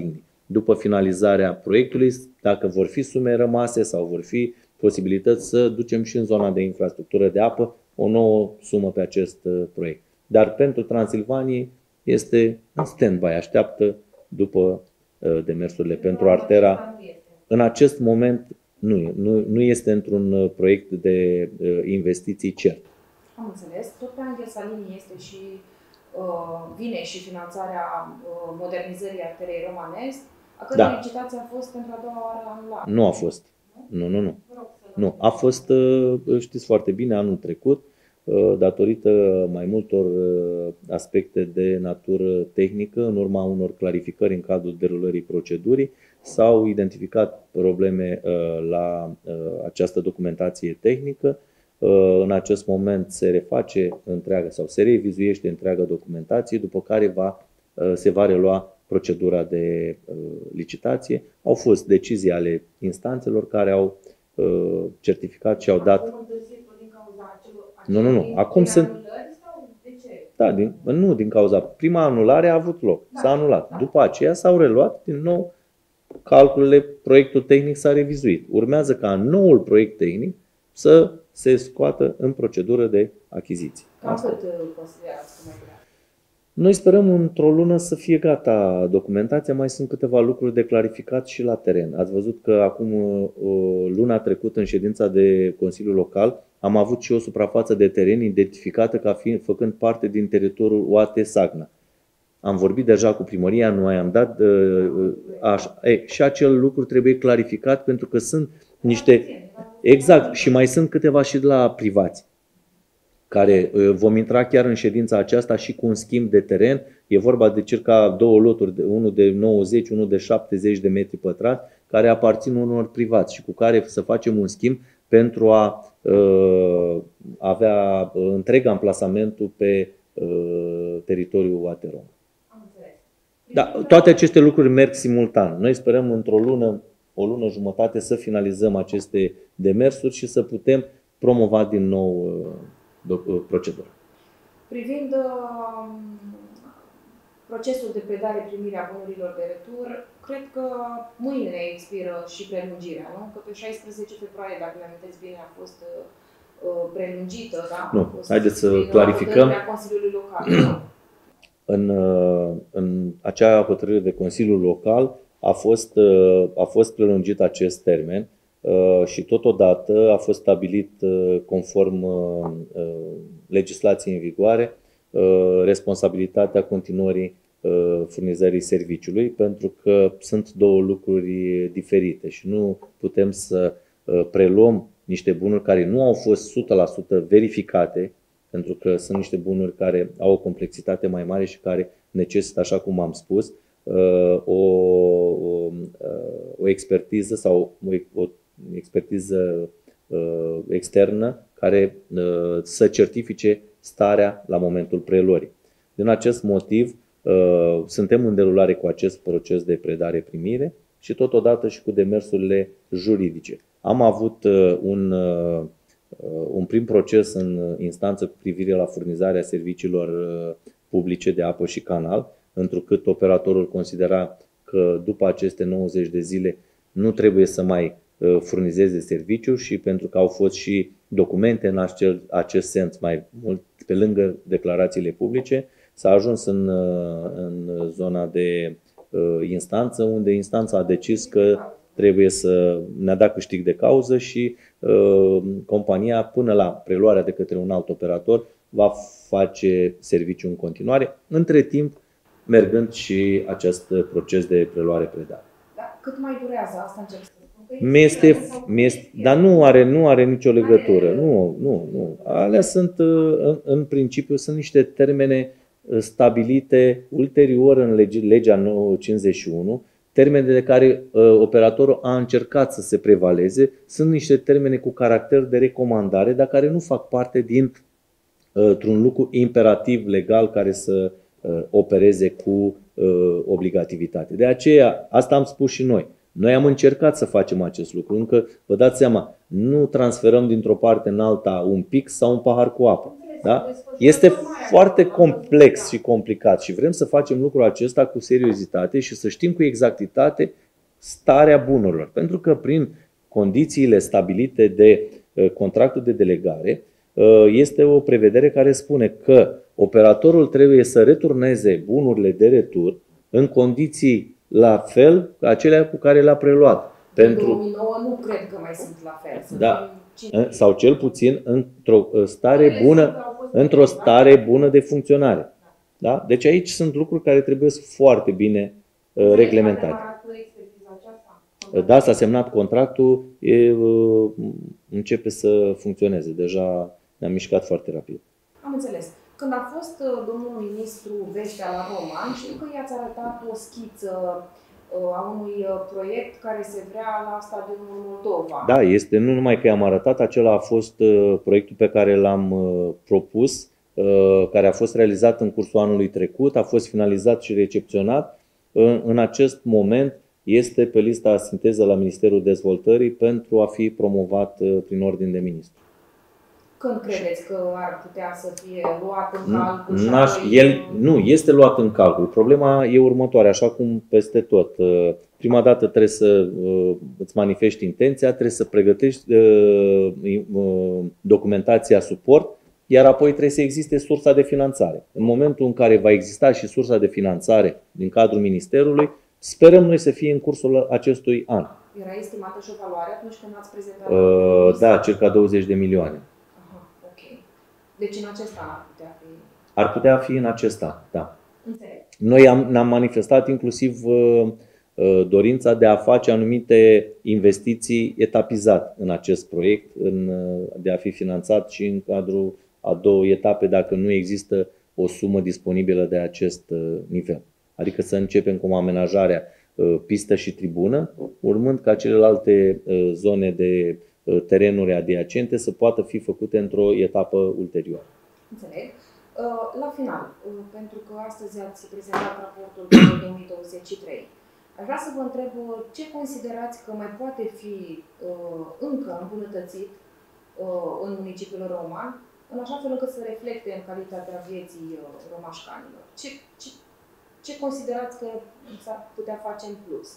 după finalizarea proiectului, dacă vor fi sume rămase sau vor fi posibilități să ducem și în zona de infrastructură de apă o nouă sumă pe acest proiect. Dar pentru Transilvanie este în stand-by, așteaptă după demersurile pentru Artera. În acest moment nu, nu, nu este într-un proiect de investiții cert. Am înțeles. Tot pe Angel Salini este și uh, vine și finanțarea uh, modernizării arterei Romanesc, a cărei da. licitație a fost pentru a doua oară anulată. Nu a fost. Nu, nu, nu. Nu. A fost, știți foarte bine, anul trecut, datorită mai multor aspecte de natură tehnică, în urma unor clarificări în cadrul derulării procedurii, s-au identificat probleme la această documentație tehnică. În acest moment se reface întreaga sau se revizuiește întreaga documentație, după care va, se va relua procedura de licitație. Au fost decizii ale instanțelor care au certificat și au dat. Nu, nu, nu. Acum sunt. Da, din, nu din cauza. Prima anulare a avut loc. S-a anulat. După aceea s-au reluat din nou calculele, proiectul tehnic s-a revizuit. Urmează ca noul proiect tehnic să se scoată în procedură de achiziție. Cam cât considerați că mai grea? Noi sperăm într-o lună să fie gata documentația, mai sunt câteva lucruri de clarificat și la teren. Ați văzut că acum luna trecută în ședința de Consiliul Local am avut și o suprafață de teren identificată ca fiind, făcând parte din teritoriul O A T Sagna. Am vorbit deja cu primăria, noi am dat așa. E, și acel lucru trebuie clarificat pentru că sunt niște. Exact, și mai sunt câteva și de la privați, care vom intra chiar în ședința aceasta și cu un schimb de teren. E vorba de circa două loturi, unul de nouăzeci, unul de șaptezeci de metri pătrați, care aparțin unor privați și cu care să facem un schimb pentru a uh, avea întreg amplasamentul pe uh, teritoriul Ateron. Da, toate aceste lucruri merg simultan. Noi sperăm într-o lună, o lună jumătate să finalizăm aceste demersuri și să putem promova din nou uh, procedura. Privind uh, procesul de predare-primire a bunurilor de retur, cred că mâine expiră și prelungirea, nu? Că pe șaisprezece februarie, dacă mi-amintesc bine, a fost uh, prelungită, da? Nu, haideți să clarificăm. Consiliului Local. În, în acea hotărâre de Consiliul Local a fost, a fost prelungit acest termen și totodată a fost stabilit conform legislației în vigoare responsabilitatea continuării furnizării serviciului, pentru că sunt două lucruri diferite și nu putem să preluăm niște bunuri care nu au fost o sută la sută verificate, pentru că sunt niște bunuri care au o complexitate mai mare și care necesită, așa cum am spus, o, o, o expertiză sau o, o expertiză externă care să certifice starea la momentul preluării. Din acest motiv, suntem în derulare cu acest proces de predare-primire și totodată și cu demersurile juridice. Am avut un un prim proces în instanță cu privire la furnizarea serviciilor publice de apă și canal, întrucât operatorul considera că după aceste nouăzeci de zile nu trebuie să mai furnizeze serviciu și pentru că au fost și documente în acel, acest sens mai mult pe lângă declarațiile publice, s-a ajuns în, în zona de instanță, unde instanța a decis că trebuie să ne da câștig de cauză și uh, compania, până la preluarea de către un alt operator, va face serviciu în continuare, între timp mergând și acest proces de preluare-predare. Da, cât mai durează asta, încerc să spun? Mi-este, mi-este, dar nu are, nu are nicio legătură. Nu, nu, nu. Alea sunt, în, în principiu, sunt niște termene stabilite ulterior în lege, legea nouă cincizeci și unu, termene de care uh, operatorul a încercat să se prevaleze, sunt niște termene cu caracter de recomandare, dar care nu fac parte dintr-un uh, lucru imperativ legal care să uh, opereze cu uh, obligativitate. De aceea, asta am spus și noi. Noi am încercat să facem acest lucru, încă vă dați seama, nu transferăm dintr-o parte în alta un pic sau un pahar cu apă. Da? Este foarte complex și complicat și vrem să facem lucrul acesta cu seriozitate și să știm cu exactitate starea bunurilor. Pentru că prin condițiile stabilite de contractul de delegare este o prevedere care spune că operatorul trebuie să returneze bunurile de retur în condiții la fel ca acelea cu care le-a preluat. Pentru două mii nouă nu cred că mai sunt la fel. Da. Sau cel puțin într-o stare bună, într-o stare bună de funcționare. Da? Deci aici sunt lucruri care trebuie foarte bine uh, reglementate. Da, s-a semnat contractul, e, uh, începe să funcționeze. Deja ne-am mișcat foarte rapid. Am înțeles. Când a fost uh, domnul ministru Veștea la Roman, știu că i-ați arătat o schiță a unui proiect care se vrea la stadionul Moldova. Da, este nu numai că i-am arătat, acela a fost uh, proiectul pe care l-am uh, propus, uh, care a fost realizat în cursul anului trecut, a fost finalizat și recepționat. Uh, în acest moment este pe lista sinteză la Ministerul Dezvoltării pentru a fi promovat uh, prin ordin de ministru. Când credeți că ar putea să fie luat în calcul? El nu este luat în calcul. Problema e următoarea, așa cum peste tot. Prima dată trebuie să îți manifesti intenția, trebuie să pregătești documentația suport, iar apoi trebuie să existe sursa de finanțare. În momentul în care va exista și sursa de finanțare din cadrul Ministerului, sperăm noi să fie în cursul acestui an. Era estimată și o valoare atunci când ați prezentat? Uh, da, circa douăzeci de milioane. Deci în acest an ar putea fi? Ar putea fi în acest an, da. Înțeleg. Noi am, ne-am manifestat inclusiv uh, dorința de a face anumite investiții etapizat în acest proiect, în, de a fi finanțat și în cadrul a două etape dacă nu există o sumă disponibilă de acest uh, nivel. Adică să începem cu amenajarea uh, pistă și tribună, urmând ca celelalte uh, zone de terenuri adiacente să poată fi făcute într-o etapă ulterioară. Înțeleg. La final, pentru că astăzi ați prezentat raportul pentru două mii douăzeci și trei, aș vrea să vă întreb ce considerați că mai poate fi încă îmbunătățit în municipiul Roman, în așa fel încât să reflecte în calitatea vieții romașcanilor. Ce, ce, ce considerați că s-ar putea face în plus?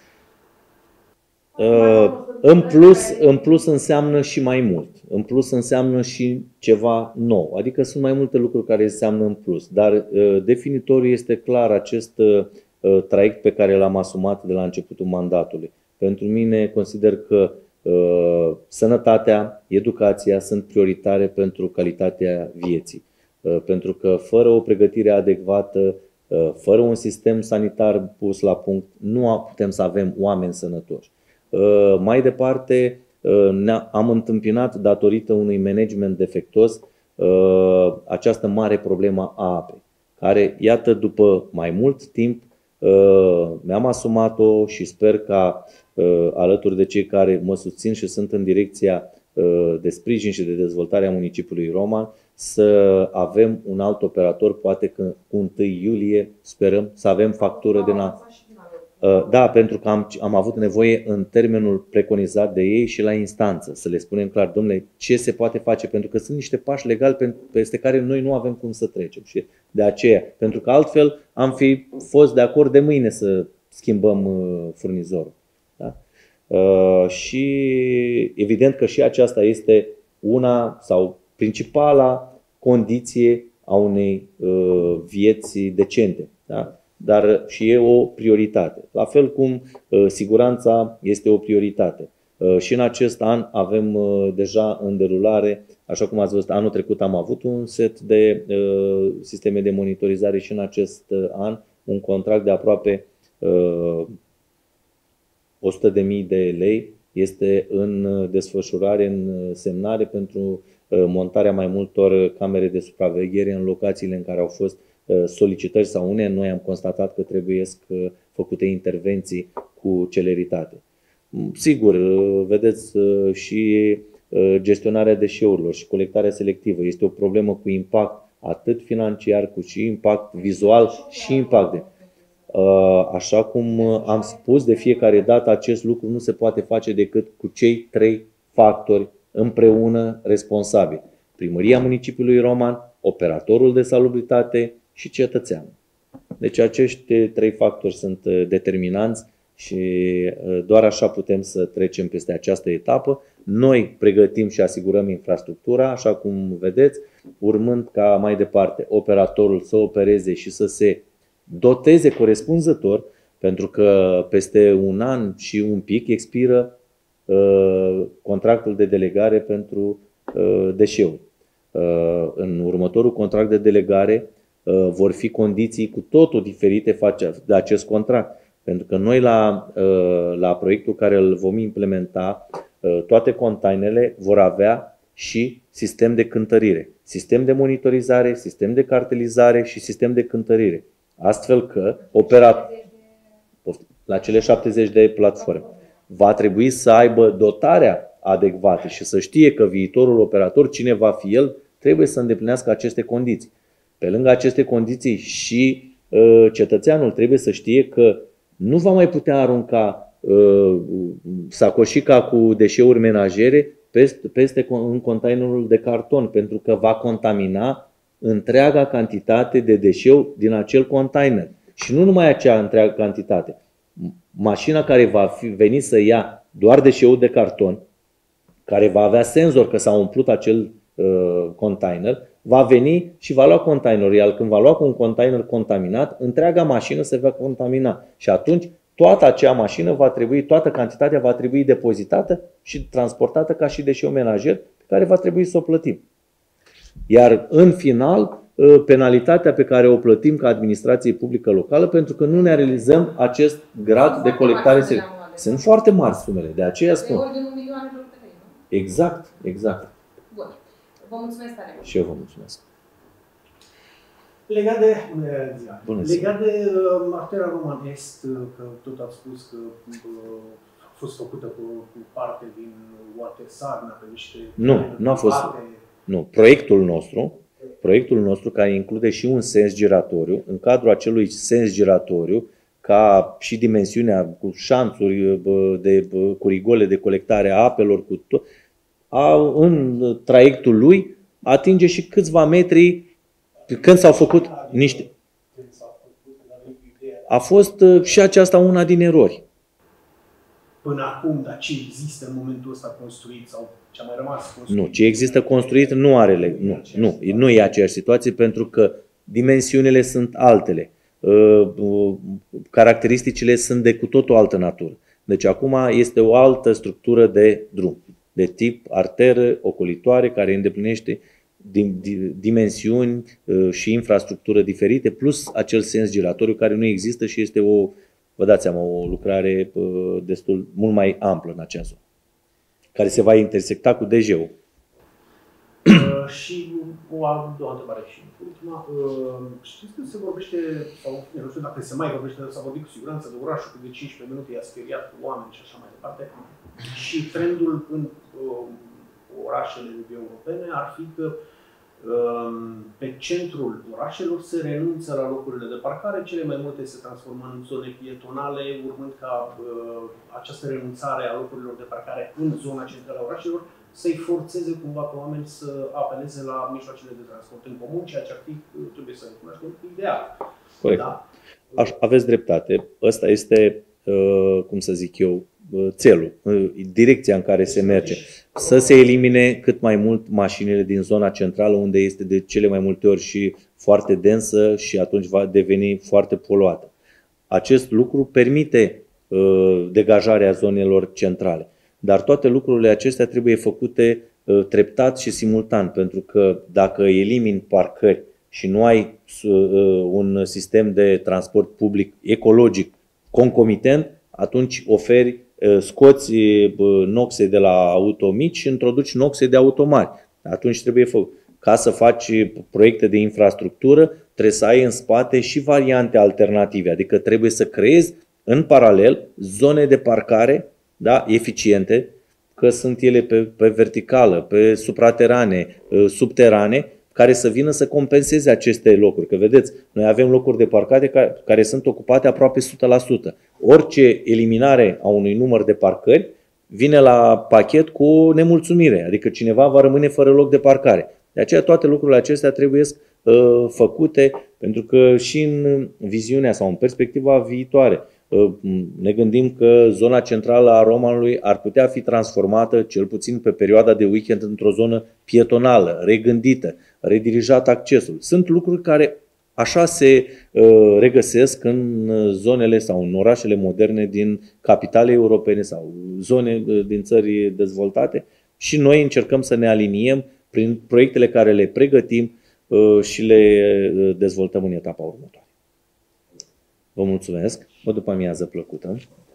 În plus, în plus înseamnă și mai mult. În plus înseamnă și ceva nou. Adică sunt mai multe lucruri care înseamnă în plus. Dar definitoriu este clar acest traiect pe care l-am asumat de la începutul mandatului. Pentru mine consider că uh, sănătatea, educația sunt prioritare pentru calitatea vieții. Uh, pentru că fără o pregătire adecvată, uh, fără un sistem sanitar pus la punct, nu putem să avem oameni sănătoși. Uh, mai departe, uh, am întâmpinat, datorită unui management defectuos, uh, această mare problemă a apei, care, iată, după mai mult timp, uh, mi-am asumat-o și sper ca, uh, alături de cei care mă susțin și sunt în direcția uh, de sprijin și de dezvoltare a municipiului Roman, să avem un alt operator, poate că cu întâi iulie sperăm să avem factură de la... Da, pentru că am, am avut nevoie în termenul preconizat de ei și la instanță, să le spunem clar, domnule, ce se poate face, pentru că sunt niște pași legali peste care noi nu avem cum să trecem. Și de aceea, pentru că altfel am fi fost de acord de mâine să schimbăm furnizorul. Da? Uh, și evident că și aceasta este una sau principala condiție a unei uh, vieți decente. Da? Dar și e o prioritate. La fel cum uh, siguranța este o prioritate. Uh, și în acest an avem uh, deja în derulare, așa cum ați văzut, anul trecut am avut un set de uh, sisteme de monitorizare și în acest uh, an un contract de aproape uh, o sută de mii de lei este în desfășurare, în semnare pentru uh, montarea mai multor camere de supraveghere în locațiile în care au fost solicitări sau une, noi am constatat că trebuie făcute intervenții cu celeritate. Sigur, vedeți, și gestionarea deșeurilor și colectarea selectivă este o problemă cu impact atât financiar, cât și impact vizual și impact de... Așa cum am spus, de fiecare dată acest lucru nu se poate face decât cu cei trei factori împreună responsabili. Primăria Municipiului Roman, operatorul de salubritate și cetățeanul. Deci acești trei factori sunt determinanți și doar așa putem să trecem peste această etapă. Noi pregătim și asigurăm infrastructura, așa cum vedeți, urmând ca mai departe operatorul să opereze și să se doteze corespunzător, pentru că peste un an și un pic expiră uh, contractul de delegare pentru uh, deșeuri. Uh, în următorul contract de delegare uh, vor fi condiții cu totul diferite de acest contract. Pentru că noi la, uh, la proiectul care îl vom implementa, uh, toate containerele vor avea și sistem de cântărire, sistem de monitorizare, sistem de cartelizare și sistem de cântărire. Astfel că operatorul la cele șaptezeci de platforme va trebui să aibă dotarea adecvată și să știe că viitorul operator, cine va fi el, trebuie să îndeplinească aceste condiții. Pe lângă aceste condiții și uh, cetățeanul trebuie să știe că nu va mai putea arunca uh, sacoșica cu deșeuri menajere peste, peste în containerul de carton, pentru că va contamina întreaga cantitate de deșeu din acel container. Și nu numai acea întreagă cantitate. Mașina care va fi, veni să ia doar deșeul de carton, care va avea senzor că s-a umplut acel uh, container, va veni și va lua containerul. Iar când va lua cu un container contaminat, întreaga mașină se va contamina. Și atunci toată acea mașină va trebui, toată cantitatea va trebui depozitată și transportată ca și deșeu menajer, pe care va trebui să o plătim. Iar în final, penalitatea pe care o plătim ca administrație publică locală pentru că nu ne realizăm acest grad de colectare selectivă. Sunt foarte mari sumele, de aceea spun. Exact, exact. Bun. Vă mulțumesc tare mult. Și eu vă mulțumesc. Legat de, Bună ziua. legat de uh, arteria Roman Est, că tot ați spus că uh, a fost făcută cu, cu parte din Watersarna, pe niște... Nu, nu a fost. Nu, proiectul nostru, proiectul nostru care include și un sens giratoriu, în cadrul acelui sens giratoriu, ca și dimensiunea cu șanțuri, de, cu rigole de colectare a apelor, cu tot, a, în traiectul lui atinge și câțiva metri când s-au făcut niște... A fost și aceasta una din erori. Până acum, dar ce există în momentul ăsta construit sau ce a mai rămas construit? Nu, ce există construit nu are, nu, nu, nu e aceeași situație pentru că dimensiunile sunt altele. Caracteristicile sunt de cu tot o altă natură. Deci acum este o altă structură de drum, de tip arteră ocolitoare care îndeplinește dimensiuni și infrastructură diferite, plus acel sens giratoriu care nu există și este o, vă dați seama, o lucrare destul mult mai amplă în acea zonă, care se va intersecta cu D J-ul. Uh, și o a doua întrebare și ultima. Uh, știți că se vorbește, sau nu știu dacă se mai vorbește, dar s-a vorbit cu siguranță de orașul că de cincisprezece minute i-a speriat oameni și așa mai departe. Și trendul în uh, orașele europene ar fi că uh, pe centrul orașelor se renunță la locurile de parcare, cele mai multe se transformă în zone pietonale, urmând ca uh, această renunțare a locurilor de parcare în zona centrală a orașelor să-i forțeze cumva pe oameni să apeleze la mijloacele de transport în comun, ceea ce ar fi, trebuie să recunoaștem, ideal. Corect. Da? Aș, aveți dreptate. Ăsta este, uh, cum să zic eu, uh, țelul, uh, direcția în care se merge. Să se elimine cât mai mult mașinile din zona centrală, unde este de cele mai multe ori și foarte densă și atunci va deveni foarte poluată. Acest lucru permite uh, degajarea zonelor centrale. Dar toate lucrurile acestea trebuie făcute uh, treptat și simultan, pentru că dacă elimini parcări și nu ai uh, un sistem de transport public ecologic concomitent, atunci oferi, uh, scoți uh, noxe de la auto mici și introduci noxe de auto mari. Atunci trebuie făcut. Ca să faci proiecte de infrastructură, trebuie să ai în spate și variante alternative, adică trebuie să creezi în paralel zone de parcare, da, eficiente, că sunt ele pe, pe verticală, pe supraterane, subterane, care să vină să compenseze aceste locuri. Că vedeți, noi avem locuri de parcare care, care sunt ocupate aproape o sută la sută. Orice eliminare a unui număr de parcări vine la pachet cu o nemulțumire, adică cineva va rămâne fără loc de parcare. De aceea toate lucrurile acestea trebuie uh, făcute, pentru că și în viziunea sau în perspectiva viitoare uh, ne gândim că zona centrală a Romanului ar putea fi transformată, cel puțin pe perioada de weekend, într-o zonă pietonală, regândită, redirijat accesul. Sunt lucruri care așa se uh, regăsesc în zonele sau în orașele moderne din capitale europene sau zone uh, din țări dezvoltate și noi încercăm să ne aliniem prin proiectele care le pregătim uh, și le uh, dezvoltăm în etapa următoare. Vă mulțumesc, o după amiază plăcută!